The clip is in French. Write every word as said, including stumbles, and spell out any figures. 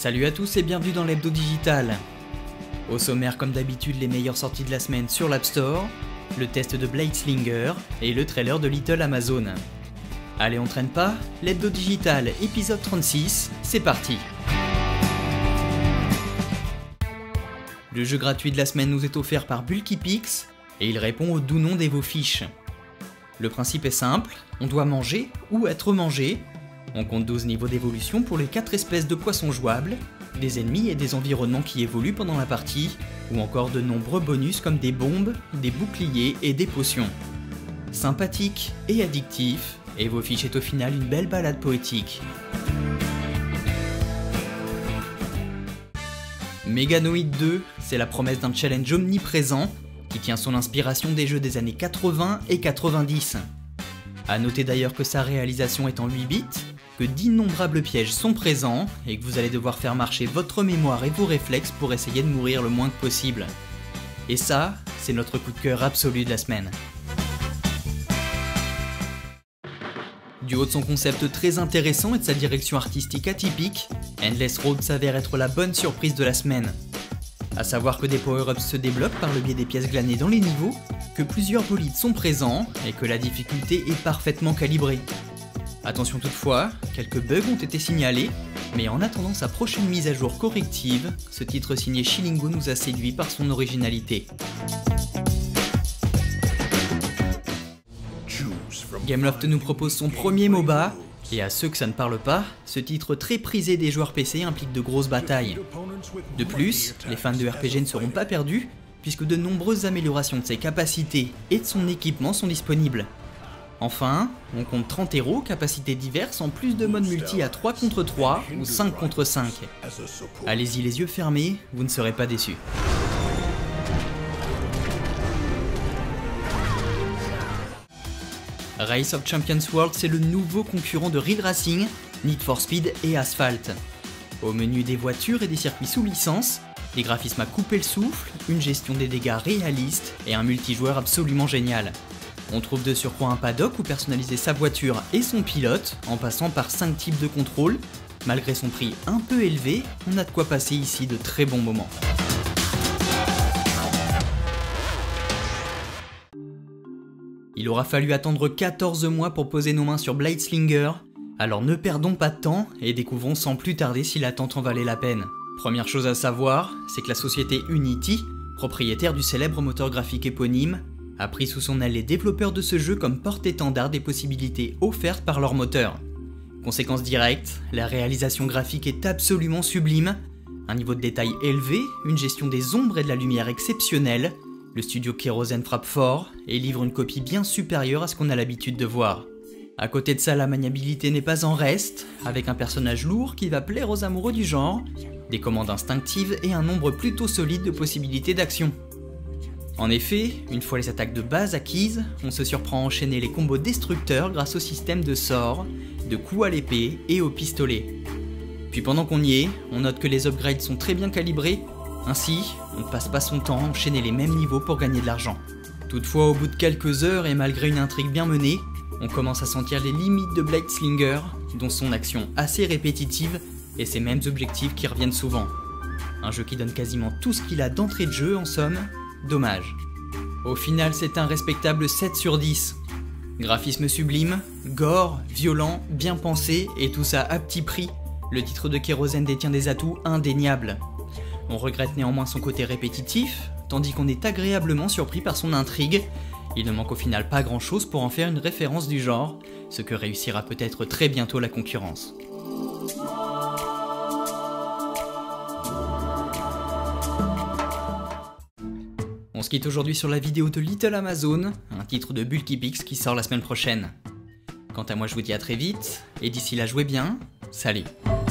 Salut à tous et bienvenue dans l'Hebdo Digital. Au sommaire comme d'habitude les meilleures sorties de la semaine sur l'App Store, le test de Bladeslinger et le trailer de Little Amazon. Allez on traîne pas, l'Hebdo Digital épisode trente-six, c'est parti. Le jeu gratuit de la semaine nous est offert par BulkyPix et il répond au doux nom d'EvoFish. Le principe est simple, on doit manger ou être mangé. On compte douze niveaux d'évolution pour les quatre espèces de poissons jouables, des ennemis et des environnements qui évoluent pendant la partie, ou encore de nombreux bonus comme des bombes, des boucliers et des potions. Sympathique et addictif, EvoFish est au final une belle balade poétique. Meganoid deux, c'est la promesse d'un challenge omniprésent qui tient son inspiration des jeux des années quatre-vingts et quatre-vingt-dix. A noter d'ailleurs que sa réalisation est en huit bits, que d'innombrables pièges sont présents et que vous allez devoir faire marcher votre mémoire et vos réflexes pour essayer de mourir le moins que possible. Et ça, c'est notre coup de cœur absolu de la semaine. Du haut de son concept très intéressant et de sa direction artistique atypique, Endless Road s'avère être la bonne surprise de la semaine. A savoir que des power-ups se débloquent par le biais des pièces glanées dans les niveaux, que plusieurs bolides sont présents et que la difficulté est parfaitement calibrée. Attention toutefois, quelques bugs ont été signalés, mais en attendant sa prochaine mise à jour corrective, ce titre signé Shilingo nous a séduit par son originalité. Gameloft nous propose son premier MOBA, et à ceux que ça ne parle pas, ce titre très prisé des joueurs P C implique de grosses batailles. De plus, les fans de R P G ne seront pas perdus, puisque de nombreuses améliorations de ses capacités et de son équipement sont disponibles. Enfin, on compte trente héros, capacités diverses, en plus de modes multi à trois contre trois ou cinq contre cinq. Allez-y les yeux fermés, vous ne serez pas déçus. Race of Champions World, c'est le nouveau concurrent de Real Racing, Need for Speed et Asphalt. Au menu des voitures et des circuits sous licence, des graphismes à couper le souffle, une gestion des dégâts réaliste et un multijoueur absolument génial. On trouve de surcroît un paddock où personnaliser sa voiture et son pilote, en passant par cinq types de contrôle. Malgré son prix un peu élevé, on a de quoi passer ici de très bons moments. Il aura fallu attendre quatorze mois pour poser nos mains sur Bladeslinger, alors ne perdons pas de temps et découvrons sans plus tarder si l'attente en valait la peine. Première chose à savoir, c'est que la société Unity, propriétaire du célèbre moteur graphique éponyme, a pris sous son aile les développeurs de ce jeu comme porte-étendard des possibilités offertes par leur moteur. Conséquence directe, la réalisation graphique est absolument sublime, un niveau de détail élevé, une gestion des ombres et de la lumière exceptionnelle, le studio Kérosène frappe fort et livre une copie bien supérieure à ce qu'on a l'habitude de voir. À côté de ça, la maniabilité n'est pas en reste, avec un personnage lourd qui va plaire aux amoureux du genre, des commandes instinctives et un nombre plutôt solide de possibilités d'action. En effet, une fois les attaques de base acquises, on se surprend à enchaîner les combos destructeurs grâce au système de sorts, de coups à l'épée et au pistolet. Puis pendant qu'on y est, on note que les upgrades sont très bien calibrés, ainsi on ne passe pas son temps à enchaîner les mêmes niveaux pour gagner de l'argent. Toutefois au bout de quelques heures et malgré une intrigue bien menée, on commence à sentir les limites de Bladeslinger, dont son action assez répétitive et ses mêmes objectifs qui reviennent souvent. Un jeu qui donne quasiment tout ce qu'il a d'entrée de jeu en somme. Dommage. Au final, c'est un respectable sept sur dix. Graphisme sublime, gore, violent, bien pensé et tout ça à petit prix. Le titre de Kérosène détient des atouts indéniables. On regrette néanmoins son côté répétitif, tandis qu'on est agréablement surpris par son intrigue. Il ne manque au final pas grand chose pour en faire une référence du genre, ce que réussira peut-être très bientôt la concurrence. On se quitte aujourd'hui sur la vidéo de Little Amazon, un titre de BulkyPix qui sort la semaine prochaine. Quant à moi je vous dis à très vite, et d'ici là jouez bien, salut.